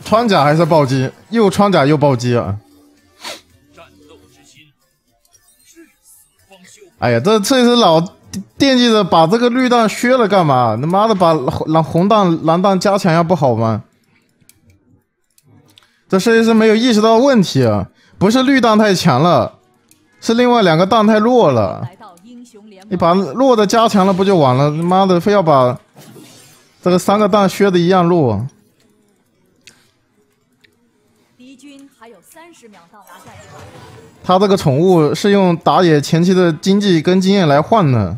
穿甲还是暴击，又穿甲又暴击啊！哎呀，这次老惦记着把这个绿弹削了干嘛？他妈的把红弹、蓝弹加强一下不好吗？这设计师没有意识到问题啊！不是绿弹太强了，是另外2个弹太弱了。你把弱的加强了不就完了？他妈的，非要把这个3个弹削的一样弱。 敌军还有30秒到达战场。 他这个宠物是用打野前期的经济跟经验来换的。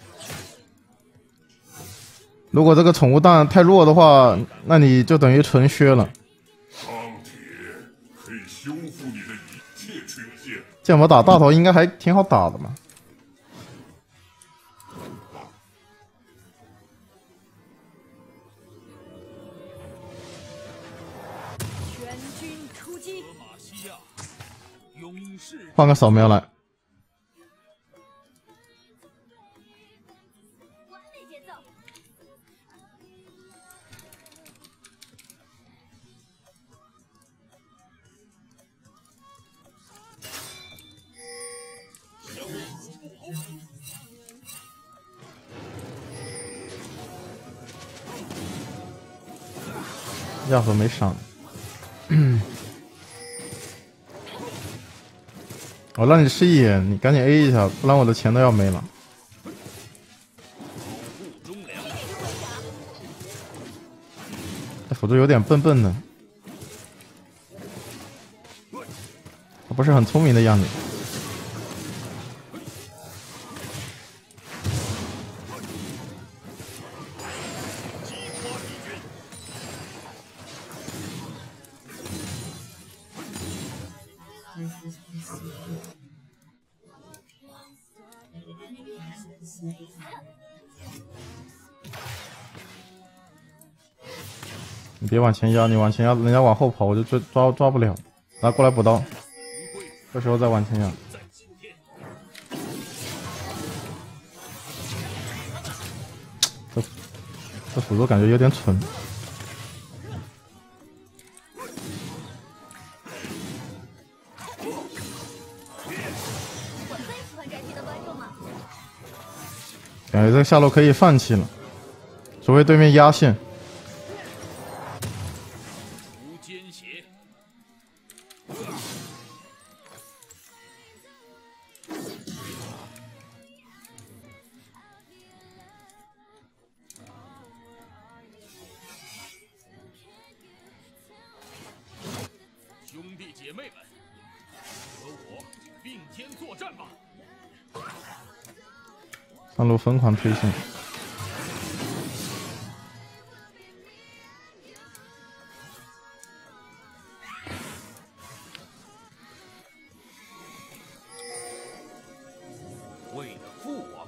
如果这个宠物弹太弱的话，那你就等于纯削了。 钢铁可以修复你的一切缺陷。 剑魔打大头应该还挺好打的嘛。 全军出击！ 换个扫描来。亚索没闪。我让你吃一眼，你赶紧 A 一下，不然我的钱都要没了。这辅助有点笨笨的，他不是很聪明的样子。你别往前压，你往前压，人家往后跑，我就抓不了。来，过来补刀，这时候再往前压。这辅助感觉有点蠢。感觉这个下路可以放弃了，除非对面压线。 兄弟姐妹们，和我并肩作战吧！ 上路疯狂推线， 为了父王。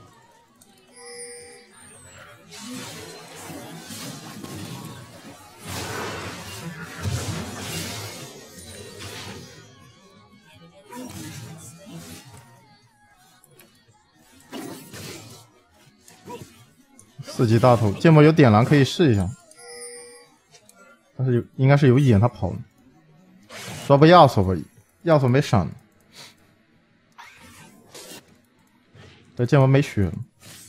4级大头，剑魔有点蓝可以试一下，但是应该是有眼他跑了，抓不亚索吧，亚索没闪，这剑魔没血了。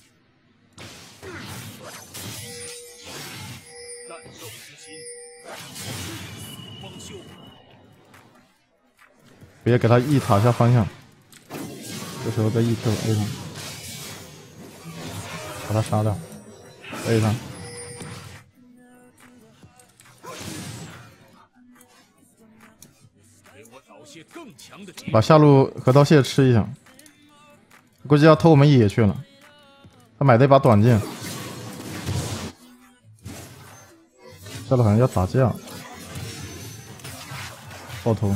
别给他 E 塔下方向，这时候再 EQ A 上，把他杀掉。A 上，把下路核桃蟹吃一下，估计要偷我们野去了。他买了一把短剑，下路好像要打架，爆头。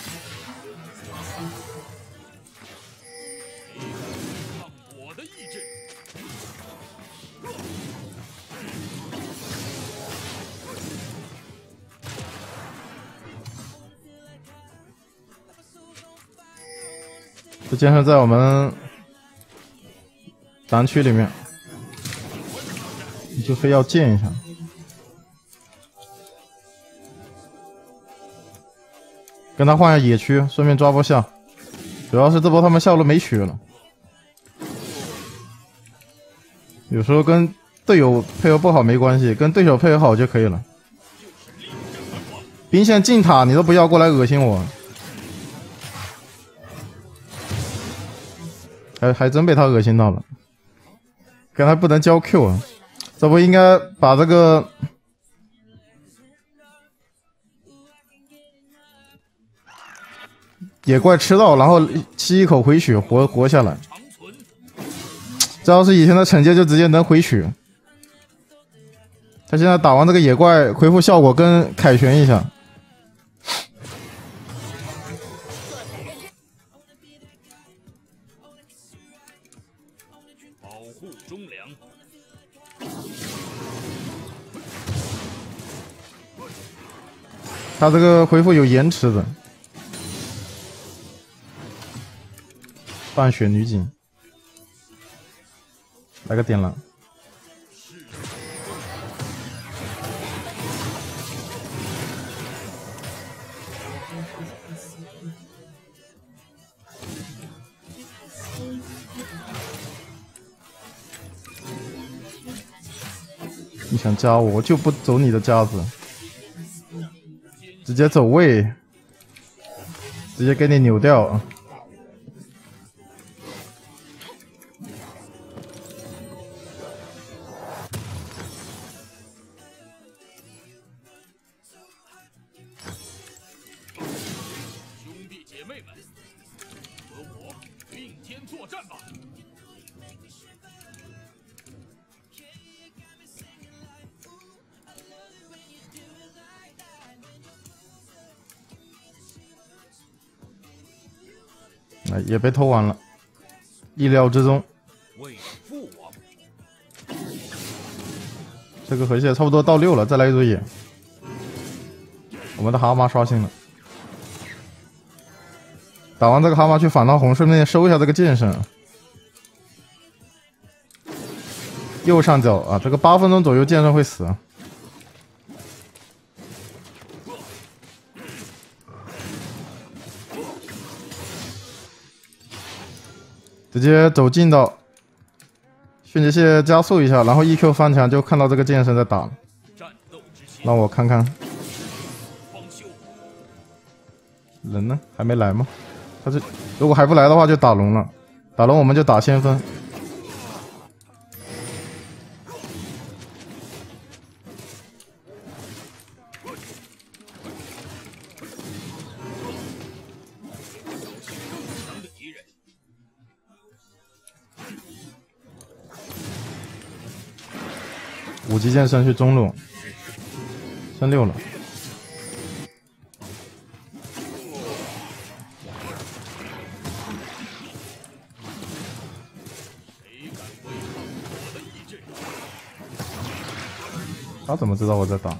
这剑圣在我们蓝区里面，你就非要见一下。 跟他换下野区，顺便抓波下。主要是这波他们下路没血了，有时候跟队友配合不好没关系，跟对手配合好就可以了。兵线进塔你都不要过来恶心我，还真被他恶心到了。刚才不能交 Q 啊，这不应该把这个野怪吃到，然后吸一口回血活下来。这要是以前的惩戒就直接能回血。他现在打完这个野怪，恢复效果跟凯旋一下。 保护忠良。 他这个恢复有延迟的。半血女警，来个点燃。你想加我，我就不走你的夹子，直接走位，直接给你扭掉。 兄弟姐妹们，和我并肩作战吧！ 也被偷完了，意料之中。 为父王， 这个河蟹差不多到6了，再来一组野。我们的蛤蟆刷新了，打完这个蛤蟆去反套红，顺便收一下这个剑圣。右上角啊，这个8分钟左右剑圣会死。直接走近到迅捷蟹加速一下，然后 EQ 翻墙就看到这个剑圣在打了。让我看看人呢，还没来吗？他这如果还不来的话就打龙了，打龙我们就打先锋。5级剑圣去中路，剩6了。他怎么知道我在打？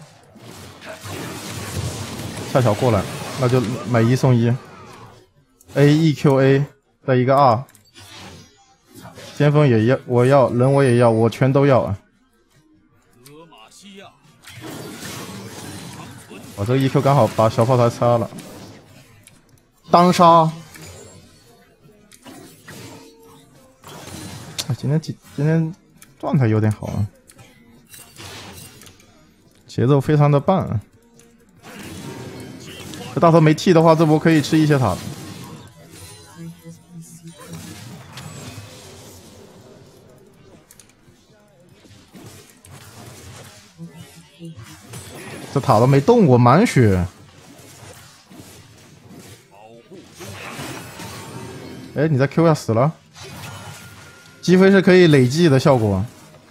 恰巧过来，那就买1送1。A EQA 再一个 R， 先锋也要，我要人我也要，我全都要啊！我这个 EQ 刚好把小炮台擦了，当杀！今天状态有点好啊，节奏非常的棒啊。这大头没 T 的话，这波可以吃一些塔。这塔都没动过，满血。哎，你在 Q 下死了。击飞是可以累计的效果。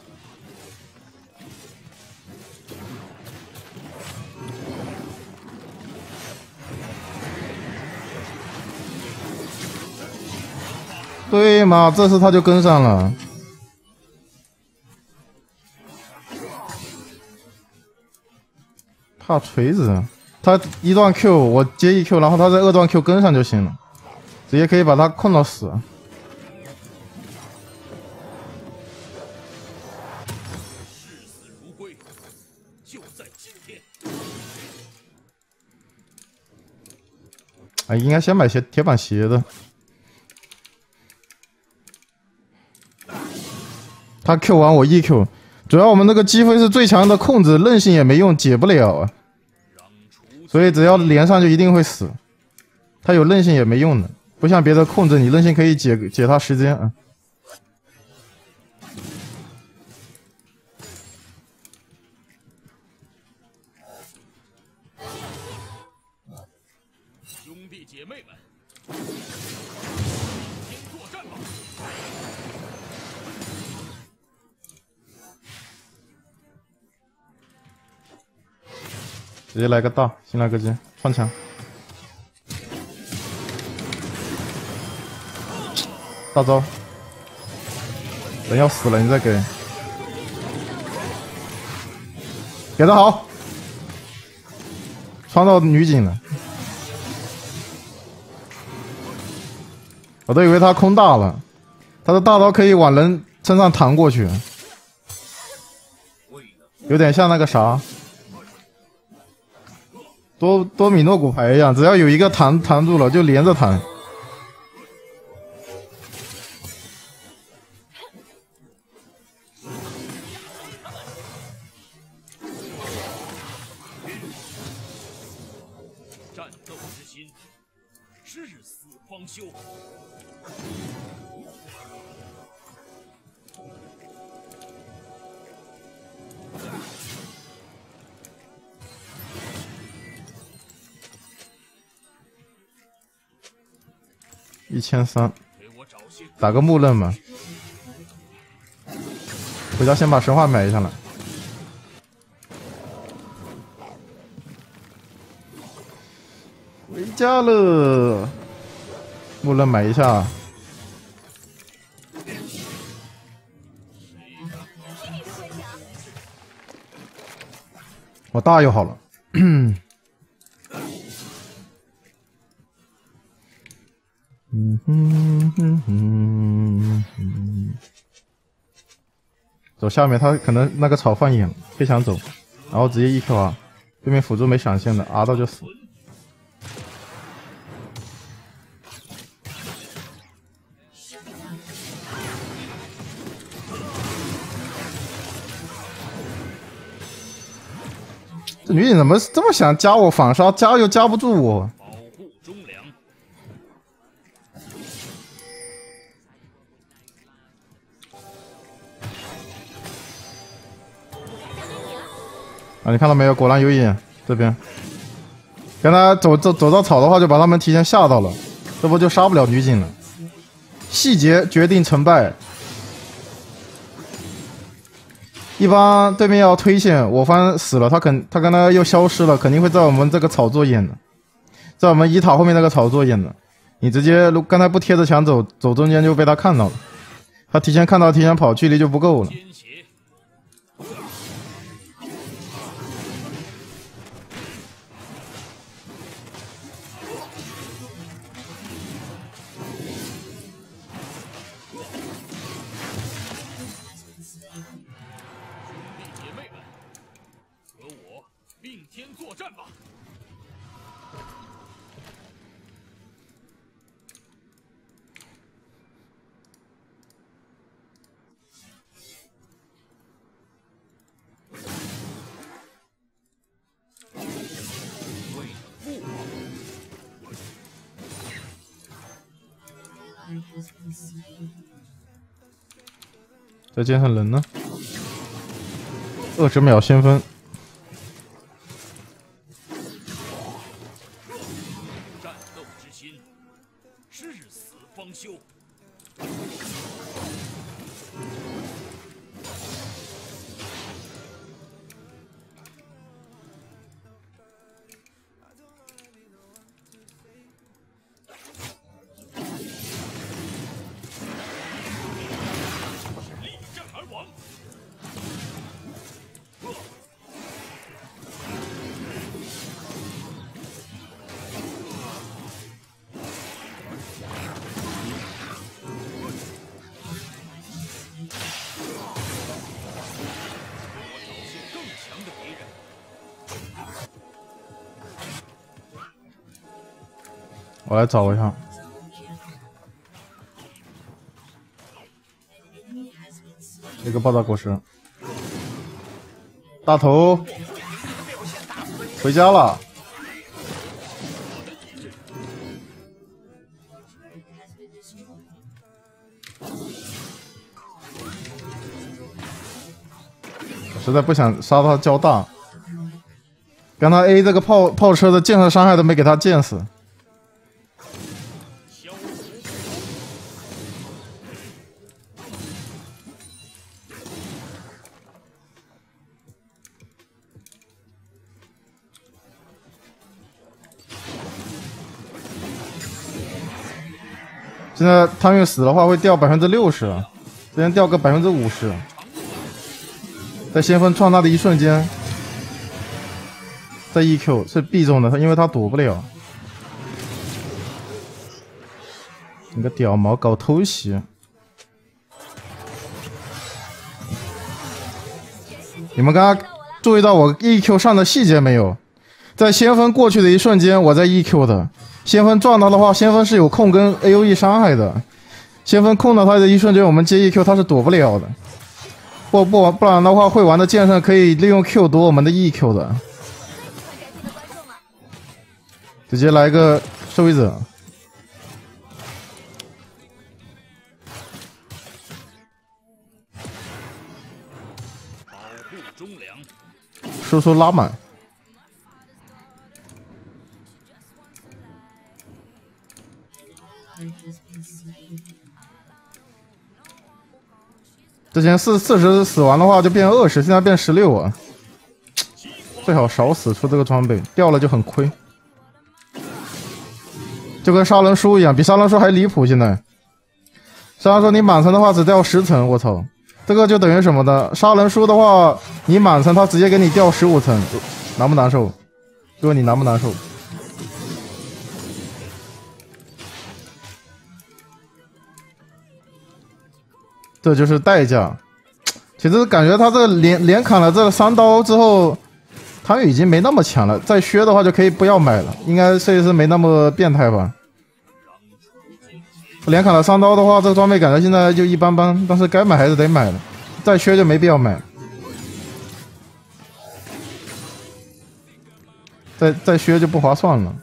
对嘛，这次他就跟上了。怕锤子，他一段 Q 我接一 Q， 然后他在2段 Q 跟上就行了，直接可以把他控到死。 视死如归，就在今天。 啊，应该先买些铁板鞋的。他 Q 完我 EQ， 主要我们那个击飞是最强的控制，韧性也没用，解不了啊。所以只要连上就一定会死。他有韧性也没用的，不像别的控制，你韧性可以解他时间啊。 兄弟姐妹们，先作战吧！ 直接来个大，先来个击，换枪。大招，人要死了，你再给，给的好，穿到女警了，我都以为他空大了，他的大招可以往人身上弹过去，有点像那个啥。多米诺骨牌一样，只要有一个弹住了，就连着弹。 战斗之心，至死方休。 1300，打个木刃嘛。回家先把神话买一下来。回家了，木刃买一下。我大又好了。走下面，他可能那个草换眼了，别想走，然后直接1Q R，对面辅助没闪现的，R 到就死。这女警怎么这么想加我反杀，加又加不住我？ 保护忠良。 啊，你看到没有？果然有眼，这边。跟他走到草的话，就把他们提前吓到了，这不就杀不了女警了？细节决定成败。一般对面要推线，我方死了，他刚刚又消失了，肯定会在我们这个草做眼的，在我们一塔后面那个草做眼的。你直接刚才不贴着墙走中间就被他看到了，他提前看到提前跑，距离就不够了。 作战吧！ 再见上人呢？20秒先锋。 战斗之心，至死方休。 我来找一下。一个爆炸果实。大头回家了。我实在不想杀他交大，刚才 A 这个炮车的建设伤害都没给他建死。现在汤运死的话会掉60%，之前掉个50%。在先锋创他的一瞬间，在 EQ 是必中的，因为他躲不了。你个屌毛搞偷袭！你们刚刚注意到我 EQ 上的细节没有？在先锋过去的一瞬间，我在 EQ 的。先锋撞他的话，先锋是有控跟 AOE 伤害的。先锋控到他的一瞬间，我们接 EQ 他是躲不了的。不然的话，会玩的剑圣可以利用 Q 躲我们的 EQ 的。直接来个受益者。 保护忠良。 输出拉满。之前40死完的话就变20，现在变16啊！最好少死出这个装备，掉了就很亏。就跟杀人书一样，比杀人书还离谱。现在杀人书你满层的话只掉10层，我操！这个就等于什么的？杀人书的话，你满层他直接给你掉15层，难不难受？哥，你难不难受？这就是代价。其实感觉他这连砍了这3刀之后，他已经没那么强了。再削的话就可以不要买了，应该设计师没那么变态吧？连砍了3刀的话，这个装备感觉现在就一般般，但是该买还是得买的。再削就没必要买，再削就不划算了。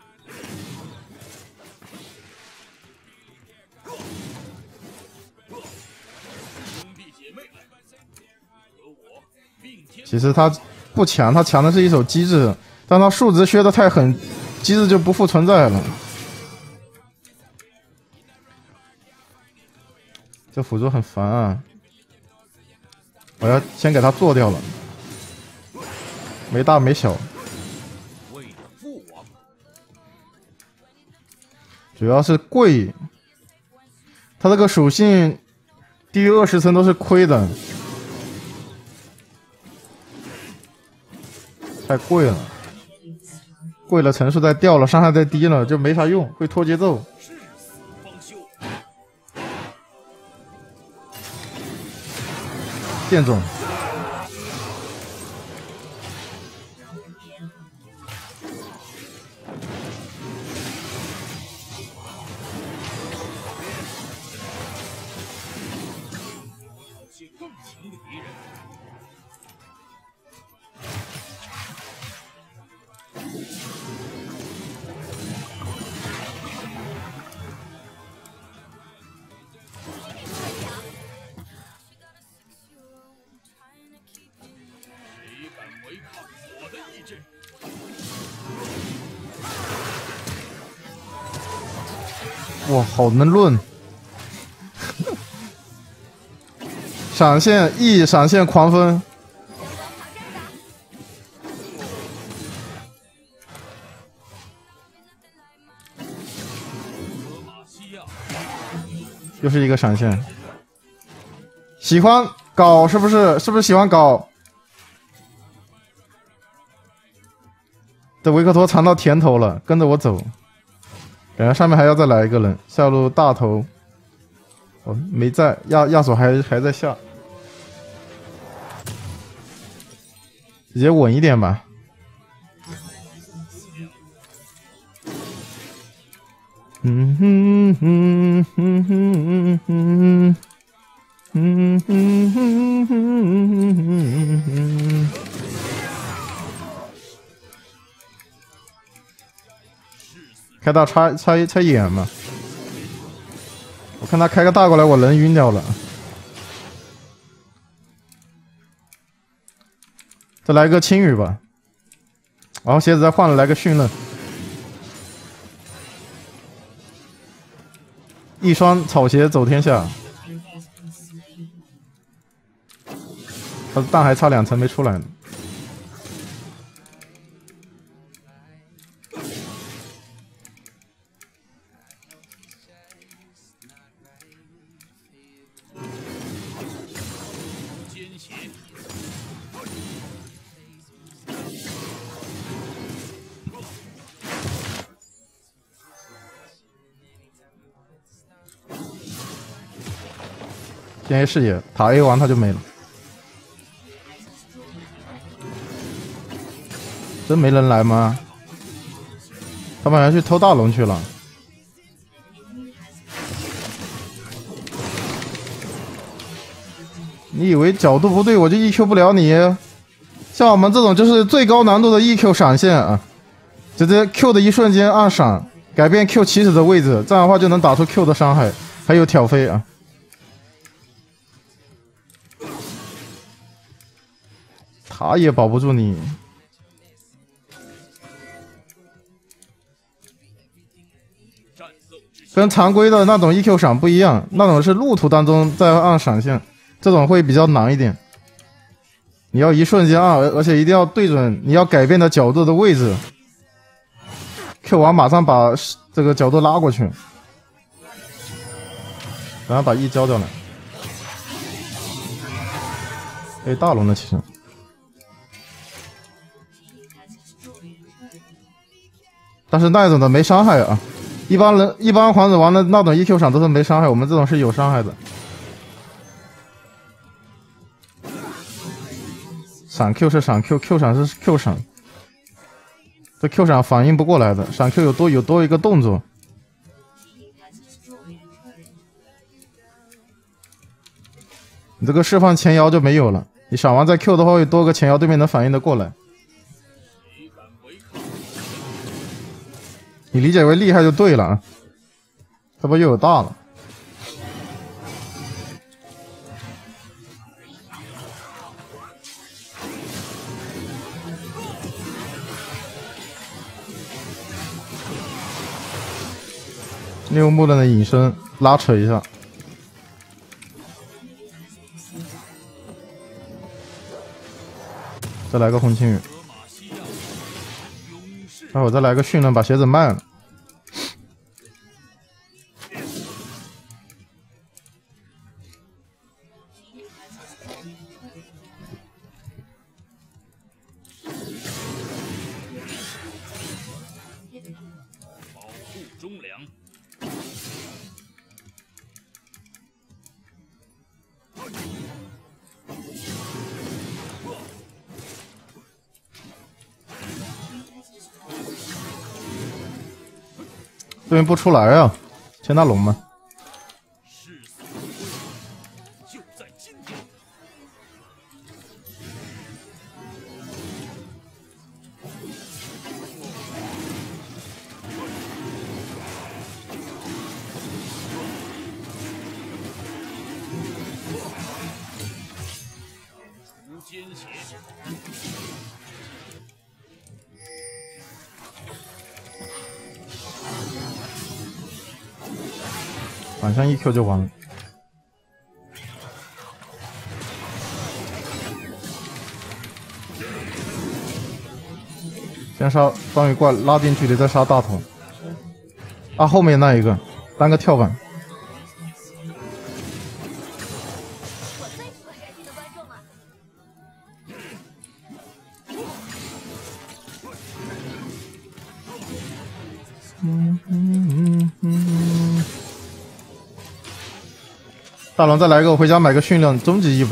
其实他不强，他强的是一手机制，但他数值削的太狠，机制就不复存在了。这辅助很烦啊！我要先给他做掉了，没大没小。主要是贵，他这个属性低于20层都是亏的。太贵了，贵了层数再掉了，伤害再低了就没啥用，会拖节奏。剑种，哇，好能论！闪现 E， 闪现狂风，又是一个闪现。喜欢搞是不是？是不是喜欢搞？这维克托尝到甜头了，跟着我走。感觉上面还要再来一个人，下路大头，哦没在，亚索还在下，直接稳一点吧。 嗯哼哼哼哼哼嗯哼哼哼哼哼。开大插眼嘛，我看他开个大过来，我人晕掉了。再来个青羽吧，然后鞋子再换了，来个迅刃，一双草鞋走天下。他的蛋还差2层没出来呢。先 A 视野，塔 A 完他就没了。真没人来吗？他们好像去偷大龙去了。你以为角度不对我就 EQ 不了你？像我们这种就是最高难度的 EQ 闪现啊，直接 Q 的一瞬间按闪，改变 Q 起始的位置，这样的话就能打出 Q 的伤害，还有挑飞啊。塔也保不住你。跟常规的那种 EQ 闪不一样，那种是路途当中再按闪现，这种会比较难一点。你要一瞬间按，而且一定要对准你要改变的角度的位置。Q 完马上把这个角度拉过去，然后把 E 交掉了。哎，大龙的其实。但是那种的没伤害啊。一般皇子王的那种 EQ 闪都是没伤害，我们这种是有伤害的。闪 Q 是闪 Q，Q 闪是 Q 闪，这 Q 闪反应不过来的，闪 Q 有多一个动作。你这个释放前摇就没有了，你闪完再 Q 的话会多个前摇，对面能反应得过来。你理解为厉害就对了啊，这不又有大了。六木的隐身拉扯一下，再来个红青羽。待会儿再来个迅刃，把鞋子卖了。 保护忠良。 对面不出来啊，牵大龙吗？ 世死就在今天。无间血。 反向1Q 就完了。先杀双鱼怪，拉近距离再杀大头。啊，后面那一个单个跳板。 我最喜欢开心的观众了。 大龙再来个，我回家买个训练终极一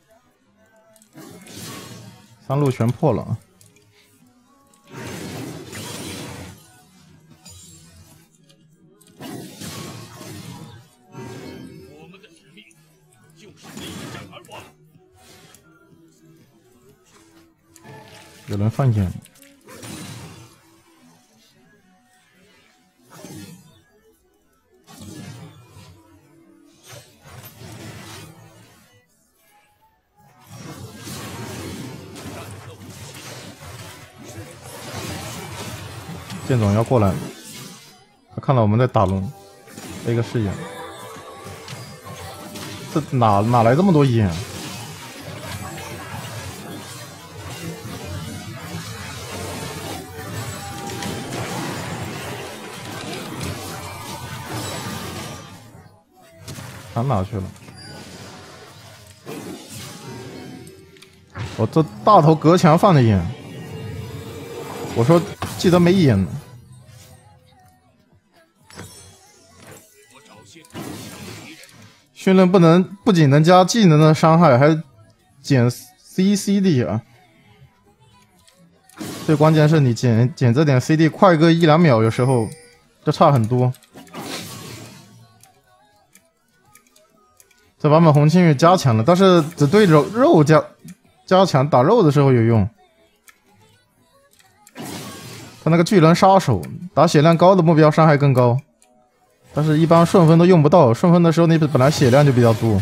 波。3路全破了啊！ 有人放眼。剑总要过来了，他看到我们在打龙，这个视野，这哪来这么多眼？他哪去了？我这大头隔墙放的眼，我说记得没眼呢。训练不仅能加技能的伤害，还减 CD 啊！最关键是你减这点 CD 快个1-2秒，有时候就差很多。这版本红青羽加强了，但是只对肉加强，打肉的时候有用。他那个巨人杀手打血量高的目标伤害更高。但是，一般顺风都用不到。顺风的时候，你本来血量就比较多。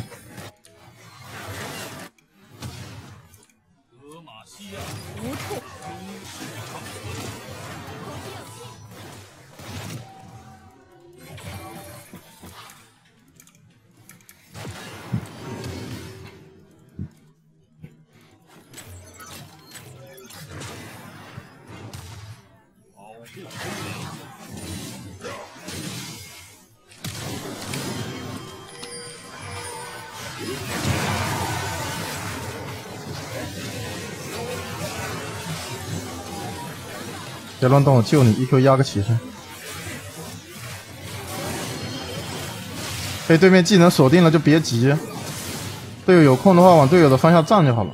别乱动，我救你 ！EQ 压个起身。被对面技能锁定了就别急，队友有空的话往队友的方向站就好了。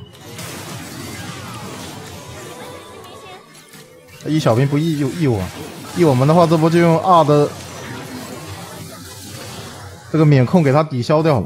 一小兵不义我们的话，这波就用2的这个免控给他抵消掉了。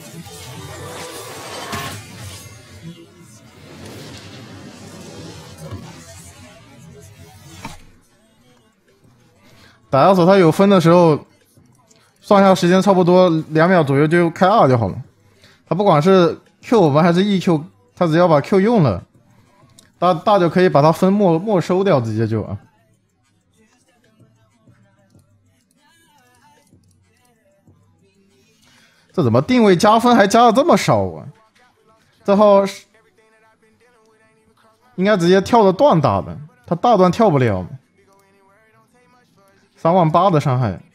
打亚索他有分的时候，上下时间差不多2秒左右就开2就好了。他不管是 Q 我们还是 EQ， 他只要把 Q 用了，大就可以把它分没收掉，直接就啊。这怎么定位加分还加的这么少啊？这号应该直接跳着段打的，他大段跳不了。38000的伤害，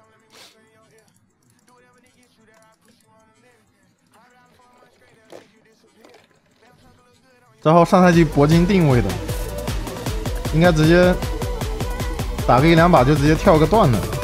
这号上赛季铂金定位的，应该直接打个1-2把就直接跳个段了。